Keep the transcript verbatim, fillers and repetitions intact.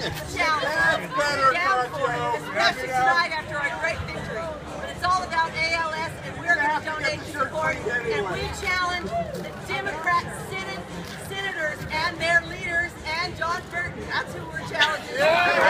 challenge. We're down for it, especially tonight after our great victory. But it's all about A L S, and we're going to donate to support. And we challenge the Democrat Senate, senators and their leaders and John Burton. That's who we're challenging.